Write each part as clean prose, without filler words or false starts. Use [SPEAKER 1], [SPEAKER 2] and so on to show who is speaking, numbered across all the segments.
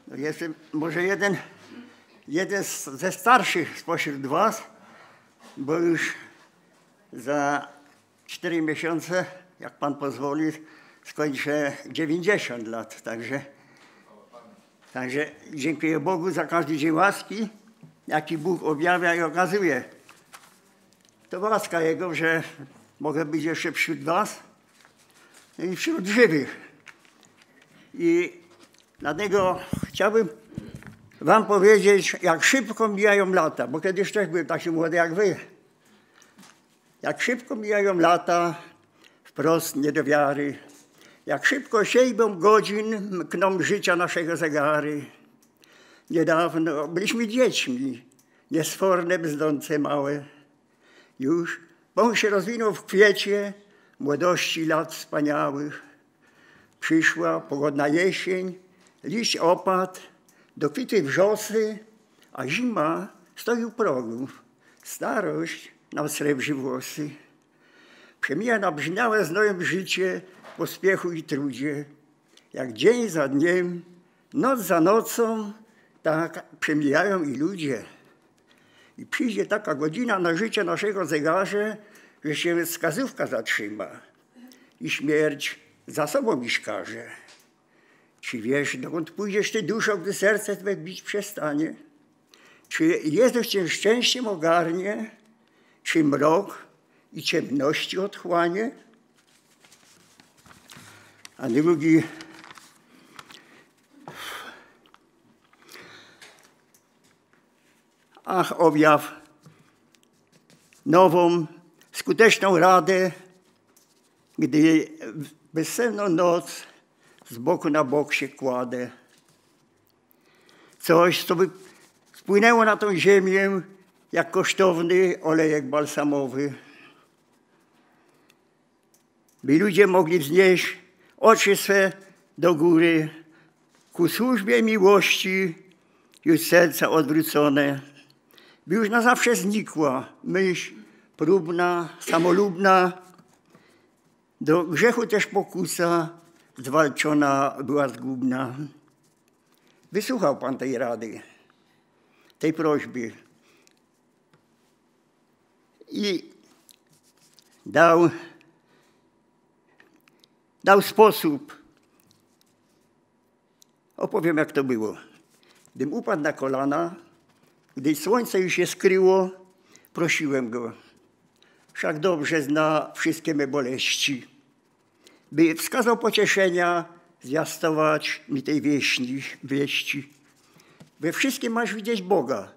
[SPEAKER 1] Jestem może jeden ze starszych spośród was, bo już za 4 miesiące, jak Pan pozwoli, skończę 90 lat. Także dziękuję Bogu za każdy dzień łaski, jaki Bóg objawia i okazuje. To łaska Jego, że mogę być jeszcze wśród was i wśród żywych. I dlatego chciałbym wam powiedzieć, jak szybko mijają lata, bo kiedyś też byłem taki młody jak wy. Jak szybko mijają lata, wprost nie do wiary. Jak szybko siejbą godzin, mkną życia naszego zegary. Niedawno byliśmy dziećmi, niesforne, bzdące małe. Już bąk się rozwinął w kwiecie młodości lat wspaniałych. Przyszła pogodna jesień, liść opadł, dokwitły wrzosy, a zima stoi u progu. Starość nam srebrzy włosy. Przemija nabrzmiałe znojem życie, w pospiechu i trudzie. Jak dzień za dniem, noc za nocą, tak przemijają i ludzie. I przyjdzie taka godzina na życie naszego zegarze, że się wskazówka zatrzyma i śmierć za sobą iść każe. Czy wiesz, dokąd pójdziesz ty, duszo, gdy serce twe bić przestanie? Czy Jezus cię szczęściem ogarnie? Czy mrok i ciemności otchłanie? A drugi. Ach, objaw nową, skuteczną radę, gdy bezsenną noc z boku na bok się kładę. Coś, co by spłynęło na tą ziemię, jak kosztowny olejek balsamowy. By ludzie mogli wznieść oczy swe do góry, ku służbie miłości, już serca odwrócone. By już na zawsze znikła myśl próbna, samolubna, do grzechu też pokusa zwalczona była zgubna. Wysłuchał Pan tej rady, tej prośby i dał sposób. Opowiem, jak to było. Gdym upadł na kolana, gdy słońce już się skryło, prosiłem Go, wszak dobrze zna wszystkie me boleści, by wskazał pocieszenia, zwiastować mi tej wieści. We wszystkim masz widzieć Boga,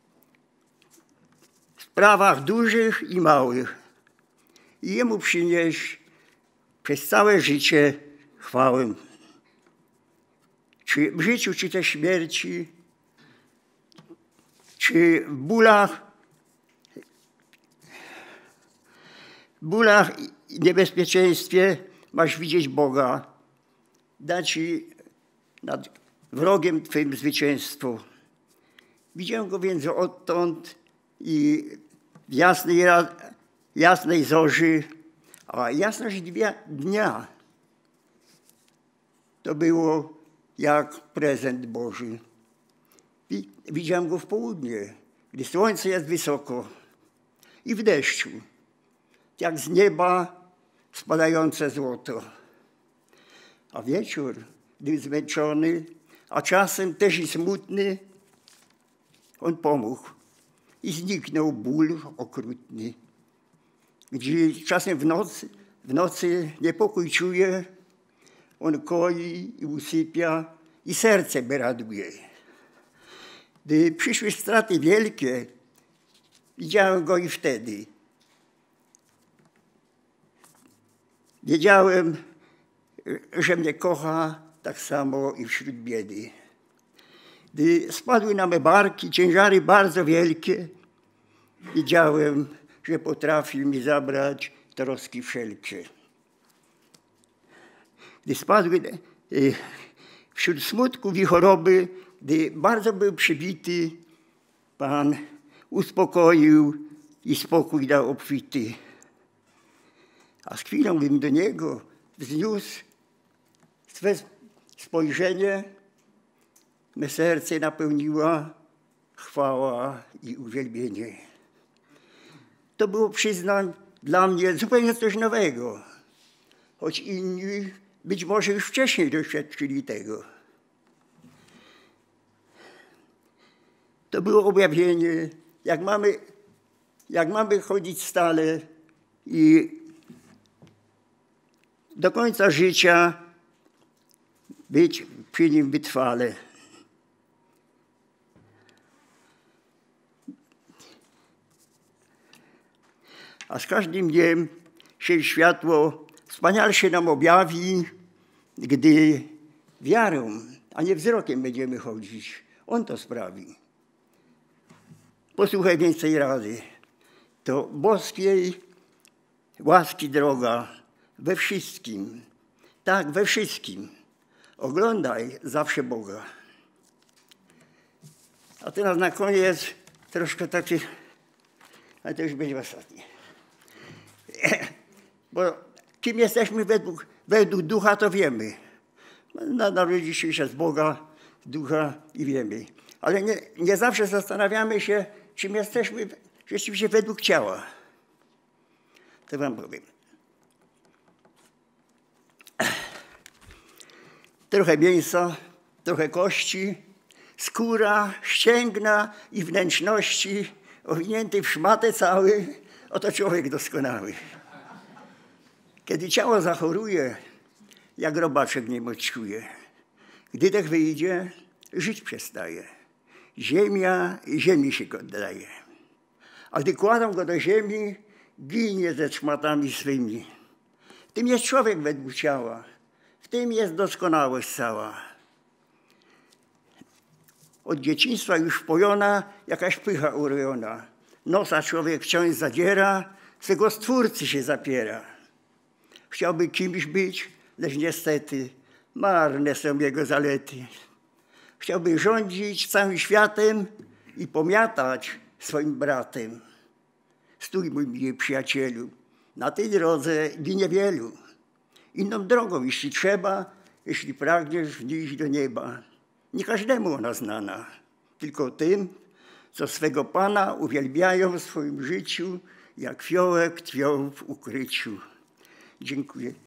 [SPEAKER 1] w sprawach dużych i małych, i Jemu przynieść przez całe życie chwałę. Czy w życiu, czy też śmierci, czy w bólach i niebezpieczeństwie masz widzieć Boga. Da ci nad wrogiem Twym zwycięstwo. Widziałem Go więc odtąd i w jasnej zorzy, a jasność dnia to było jak prezent Boży. Widziałem Go w południe, gdy słońce jest wysoko, i w deszczu, jak z nieba spadające złoto. A wieczór, gdy zmęczony, a czasem też i smutny, On pomógł i zniknął ból okrutny. Gdzie czasem w nocy niepokój czuje, On koi i usypia i serce by raduje. Gdy przyszły straty wielkie, widziałem Go i wtedy. Wiedziałem, że mnie kocha tak samo i wśród biedy. Gdy spadły na me barki ciężary bardzo wielkie, wiedziałem, że potrafił mi zabrać troski wszelkie. Gdy spadły wśród smutków i choroby, gdy bardzo był przybity, Pan uspokoił i spokój dał obfity. A z chwilą bym do Niego wzniósł swe spojrzenie, me serce napełniła chwała i uwielbienie. To było, przyznam, dla mnie zupełnie coś nowego, choć inni być może już wcześniej doświadczyli tego. To było objawienie, jak mamy chodzić stale i do końca życia być przy nim wytrwale. A z każdym dniem się światło wspaniale się nam objawi, gdy wiarą, a nie wzrokiem będziemy chodzić. On to sprawi. Posłuchaj więcej rady. To boskiej łaski droga we wszystkim. Tak, we wszystkim. Oglądaj zawsze Boga. A teraz na koniec troszkę taki, ale to już będzie ostatnie. Bo kim jesteśmy według ducha, to wiemy. Narodziliśmy się z Boga, ducha i wiemy. Ale nie zawsze zastanawiamy się, czym jesteśmy rzeczywiście według ciała. To wam powiem. Trochę mięsa, trochę kości, skóra, ścięgna i wnętrzności, owinięty w szmatę cały, oto człowiek doskonały. Kiedy ciało zachoruje, jak robaczek nie moczkuje. Gdy dech wyjdzie, żyć przestaje. Ziemia ziemi się oddaje. A gdy kładą go do ziemi, ginie ze szmatami swymi. W tym jest człowiek według ciała. W tym jest doskonałość cała. Od dzieciństwa już wpojona jakaś pycha urojona. Nosa człowiek wciąż zadziera, swego Stwórcy się zapiera. Chciałby kimś być, lecz niestety marne są jego zalety. Chciałby rządzić całym światem i pomiatać swoim bratem. Stój, mój miły przyjacielu, na tej drodze ginie wielu. Inną drogą, jeśli trzeba, jeśli pragniesz wnieść do nieba. Nie każdemu ona znana, tylko tym, co swego Pana uwielbiają w swoim życiu, jak fiołek tkwią w ukryciu. Dziękuję.